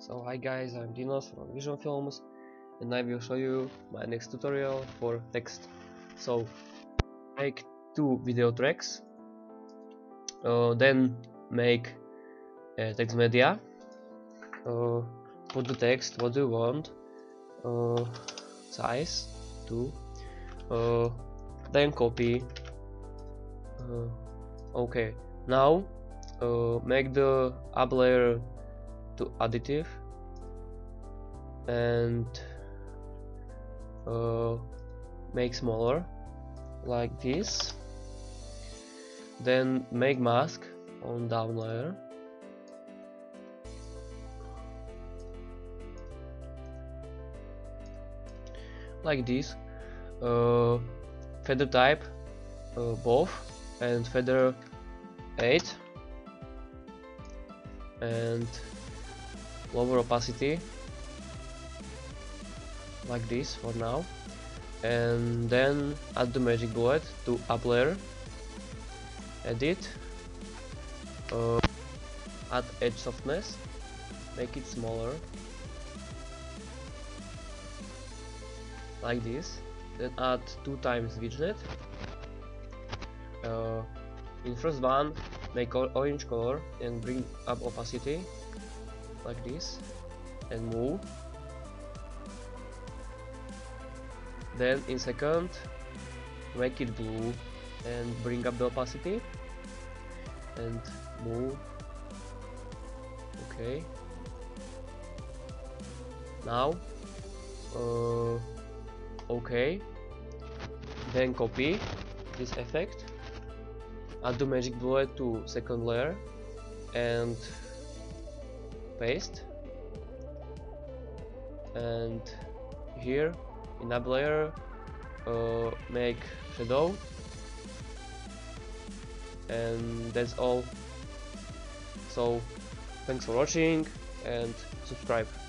So hi guys, I'm Dinos from Vision Films and I will show you my next tutorial for text. So make two video tracks, then make text media, put the text what you want, size 2, then copy. Okay, now make the up layer to additive and make smaller like this, then make mask on down layer, like this, feather type both and feather 8 and lower opacity like this for now, and then add the magic bullet to up layer, edit, add edge softness, make it smaller like this, then add 2 times widget. In first one make orange color and bring up opacity like this and move. Then in second make it blue and bring up the opacity and move. Okay, now okay, then copy this effect, add the magic bullet to second layer and paste, and here in up layer make shadow, and that's all. So thanks for watching and subscribe.